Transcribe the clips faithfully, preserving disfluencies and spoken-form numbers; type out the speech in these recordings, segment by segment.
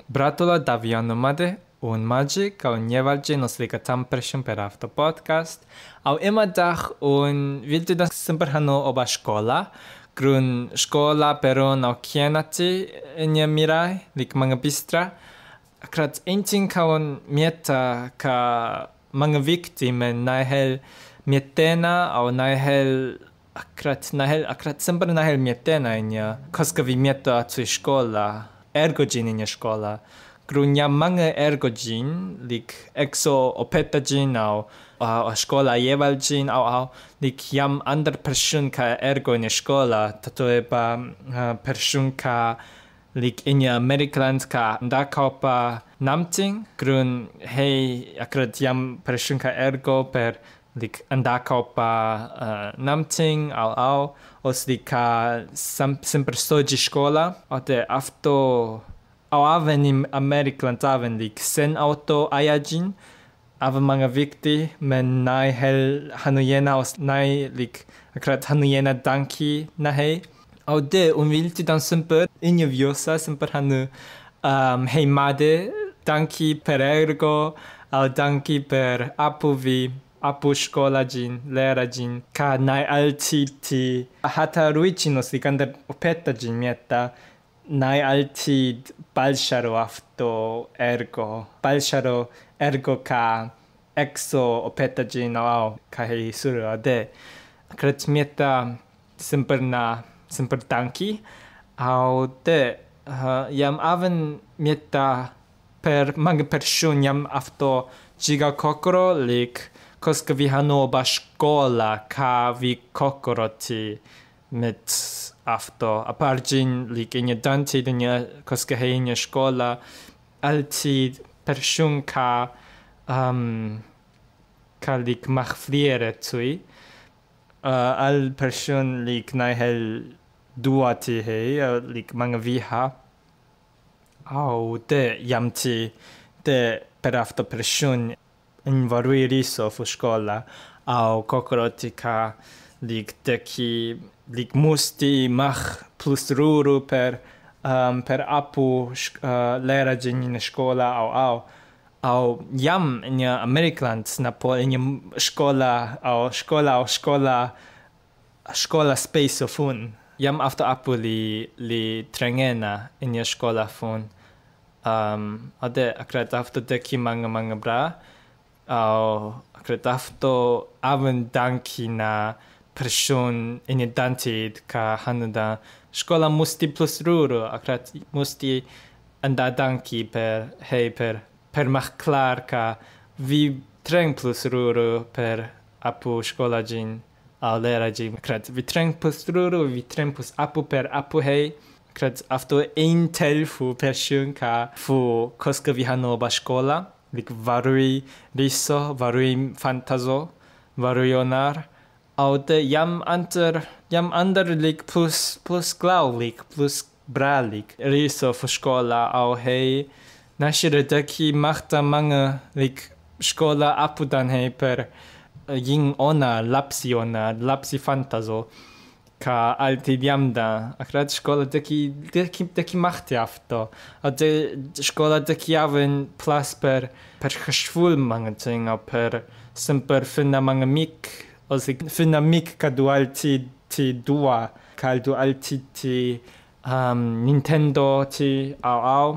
Bratula Daviano Made, un madjik, au nievalje nos ligatam presium per afto podcast, au imadach un viltu da sempre hanu oba shkola, grun shkola peron au kienati inia mirai, lik mga bistra, akrat einting kaun mieta ka mga victime nahel mietena au nahel akrat nahel akrat sempre nahel mietena inia, koska vi mieta tsui shkola, ergodjin inia shkola. Grunya mga ergodjin, lik exo opetadjin au uh, shkolaergodjin au au lik jam ander person ka ergo inia shkola, tatoeba uh, person ka lik inia Amerikland ka ndakaupa namting, grun hei akrat jam person ka ergo per lik andakaupa uh, namting au au os lik ka sempre stoji shkola, ote afto auauau in Amerikland aven lik sen auauau ave mga vikti men nai hel hanuyena os nai lik akrat hanuyena danki nahe au de un vilti dan semper injeviosa semper hanu um, hei made danki per ergo au danki per apuvi apu shkolajin lerajin ka nai altiti hata ruichinos lik ander opetajin mieta nai altid balsharo afto ergo balsharo ergo ka exo opetajin au ka hei suru ade akrat mieta semper na semper danki au de uh, jam aven mieta per mga person jam afto jiga kokoro lik koska vi hanu oba shkola ka vi kokoro ti mit afto aparjin lik inia dantid inia koska hei inia shkola altid person ka um, ka lik machfliere tsui uh, al person lik nai hel duati hei uh, lik mga viha au de jam ti de per afto person invarui riso fu shkola au kokoro ti ka lik deki lik musti mach plus ruru per um, per apu shkolaergodjin in shkola au au au jam in Amerikland napo in shkola au shkola au shkola shkola space of fun jam after apu li li trengena in shkola fun um ade akrat after deki mga mga bra au akrat afto aven danki na person in dantid ka hanuda shkola musti plus ruru akrat musti anda danki per hei per per mach klar ka vi treng plus ruru per apu shkolajin au lerajin akrat vi treng plus ruru vi treng plus apu per apu hei akrat afto ein tel fu person ka fu koska vi hanu oba shkola lik varui riso varui fantazo varui onar au de jam anter jam ander lik plus plus glau lik plus bra lik riso fu shkola au hei nashire deki machta mga lik shkola apudan hei per jing ona lapsi ona lapsi fantazo ka alti diamda akrat shkola deki deki deki machti afto a de shkola deki aven plus per per chashful mga ting au per semper finna mga mik os ik finna mik ka du alti ti dua ka du alti ti um, Nintendo ti au au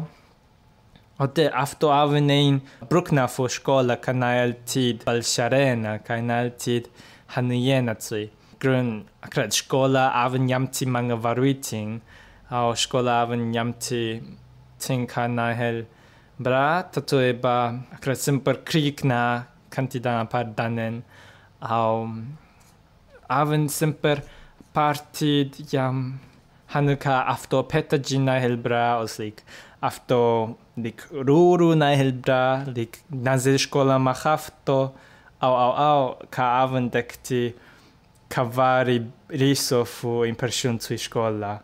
o de afto aven ein brukna fu shkola ka na altid balsharena ka na altid hanuyena tsui grun akrat shkola aven jamti mga varuiting au shkola aven jamti ting ka na hel bra tatoeba akrat semper krik na kantidana par danen au aven semper partid jam hanuka afto petajin na hel bra os lik afto lik ruru na hel bra lik naze shkola mach afto au au au ka aven dekti kavari riso fu in person tsui shkola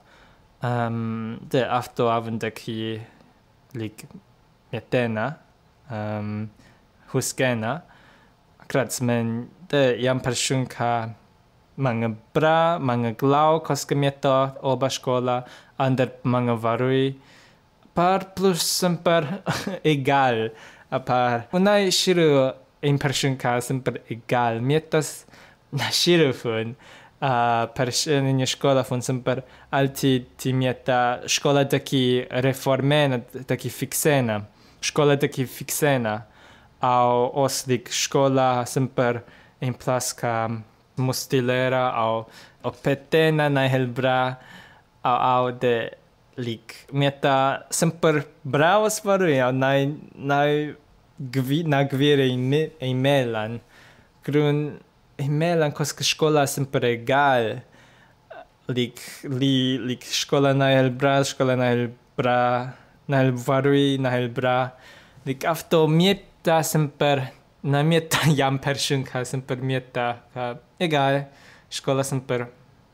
um, de afto aven deki lik mietena um, huskena akrat men de jam person ka mga bra mga glau koska mieta oba shkola ander mga varui par plus sempre egal. Apar unai shiru in person ka sempre egal. Mietas na shiru fun. Uh, person in shkola fun sempre alti ti mieta shkola taki reformena, taki fixena. Shkola taki fixena. Au oslik shkola sempre in plus ka mustilera au opetena na helbra au au de lik mieta sempre bravos varui au nai nai gvi na gvire in melan grun in melan koska shkola sempre egal lik li lik shkola na helbra shkola na helbra na helvarui na helbra lik afto mieta sempre na mieta jam person ka sempre mieta ka egal shkola sempre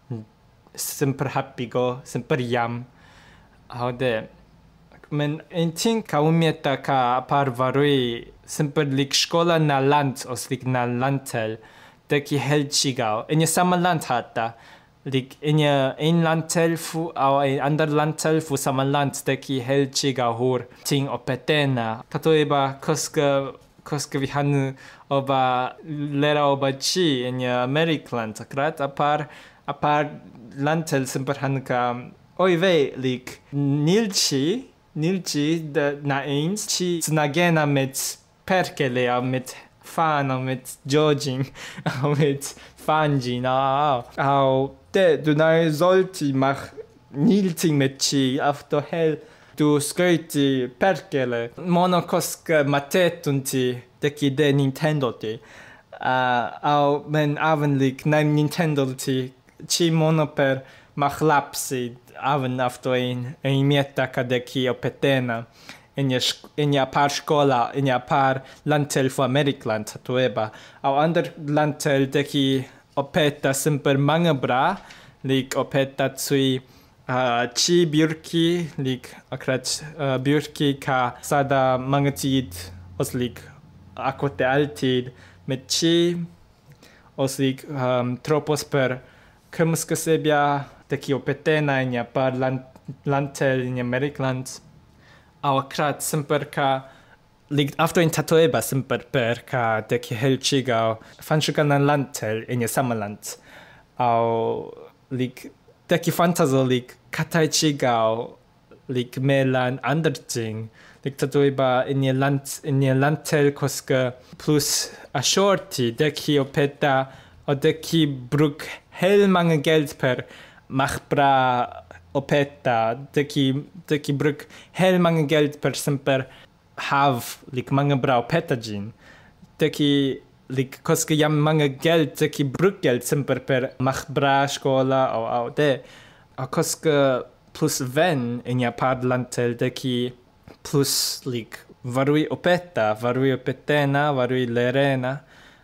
sempre happy go sempre jam how de men in tin ka umieta ka par varui sempre lik shkola na land os lik na lantel de ki helchigao in sama land hatta lik in ein lantel fu au ein ander lantel fu sama land de ki helchigao hor ting opetena tatoeba koska koska vi hanu oba lera oba chi in Amerikland akrat apar apar lantel sempre hanka oi ve lik nilchi nilchi de na eins chi snagena mit perkele au mit fan au mit jogging au mit fangi na au de du na solti mach nilting mit chi afto hell du skøyti perkele mono koska matetunti de ki de Nintendo ti uh, au men avenlik na Nintendo ti chi mono per mach lapsi aven afto in in mieta kadeki opetena in ja in ja par shkola in ja par lantel fu Amerikland tatueba au ander lantel deki opeta simper manga bra lik opeta tsui uh, chi birki lik akrat uh, birki ka sada mangatid oslik akote altid met chi oslik um, tropos per kemska sebia teki opetena in ja par lan, lantel in Amerikland au akrat simper ka lik afto in tatoeba simper per ka teki helchigao fanshukan lantel in ja samaland au lik teki fantazo lik kataichigao lik melan anderting lik tatoeba in ja land in ja lantel koska plus a shorti teki opeta o teki bruk hel mange geld per mach bra opeta teki teki bruk hel mange geld per simper hav lik mange bra opetagin teki lik koska jam mange geld teki bruk geld simper per mach bra shkola au au de a koska plus ven in ja parlantel teki plus lik varui opeta varui opetena varui lerena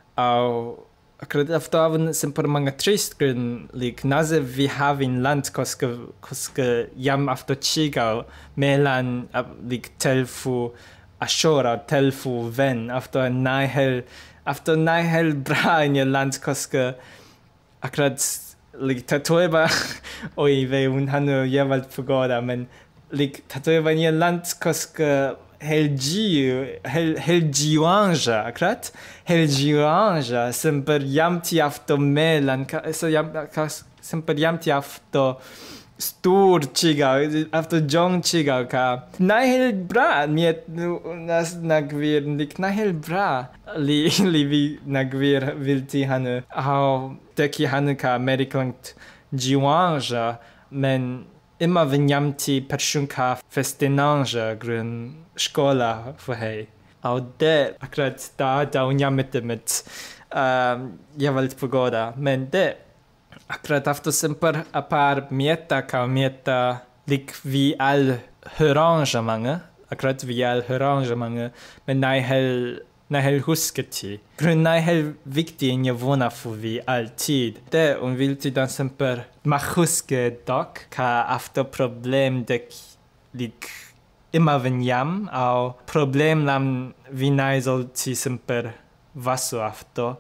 au akrat afto aven simper manga trist grin lik naze vi havin land koska koska jam afto chigao melan lik telfu ashora telfu ven afto nihel afto nihel bra in je land koska akrat lik tatoeba oi ve un hanu jewalt pagoda men lik tatoeba in je land koska helgiu hel helgiuanja akrat helgiuanja simper jam ti afto melan so jam simper jam ti afto stur chiga afto jong chiga ka nahel bra miet nas nagvir lik nahel bra li li vi nagvir vilti hanu au teki hanu ka Amerikland giuanja men immer wenn jam ti pershunka festinanja grun shkola for hei au de akrat da da un jam mit mit um, jewalt pagoda men de akrat afto simper a par mieta ka mieta lik vi al heranja mange akrat vi al heranja mange men nai hel nai hel husketi grun nai hel vikti in jevona fu vi altid de un vilti dan simper mach huske dok ka afto problem dek lik immer wenn jam au problem lam vi nai solti simper vaso afto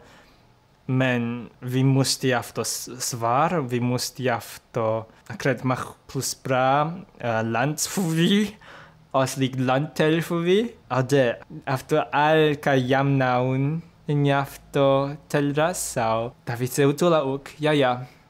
men vi musti afto svar vi musti afto akret mach plus bra uh, lands fu vi os lig lantel fuvi, ade, afto al ka yam naun, in afto Telraz, sau, David se utula uk, ja ja.